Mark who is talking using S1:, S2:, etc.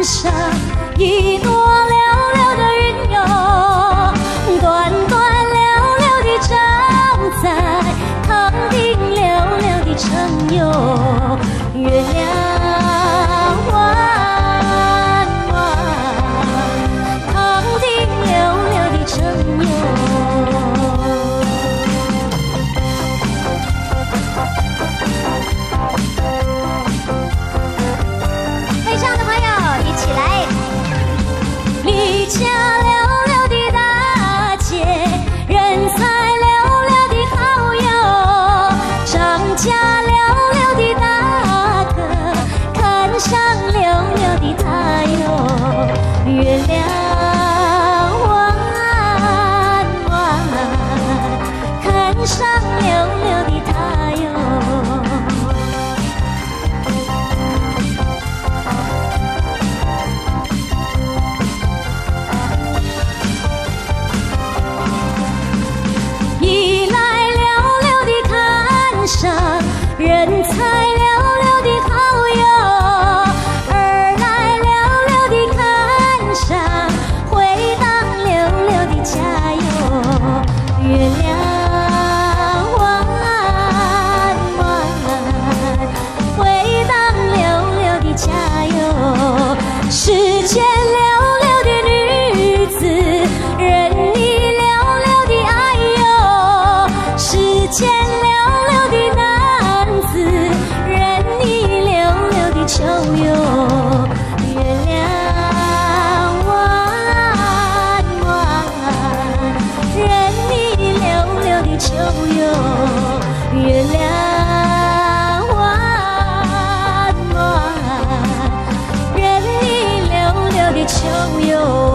S1: 上一朵寥寥的云哟，端端寥寥地长在堂顶寥寥的城哟，月亮弯弯，堂顶寥寥的城哟。会唱的朋友一起来。离家寥寥的大姐，人才寥寥的好友，张家寥寥的大哥，看上寥寥的他哟，月亮弯弯，看上寥寥的他哟。一来寥寥的看上人才寥寥的好友，二来寥寥的看上回荡寥寥的家哟，月亮弯弯，回荡寥寥的家哟，世间寥寥的女子，任你寥寥的爱哟，世间寥寥的男子，任你寥寥的秋哟，月亮弯弯，任你寥寥的秋哟，月亮弯弯，任你寥寥的秋哟。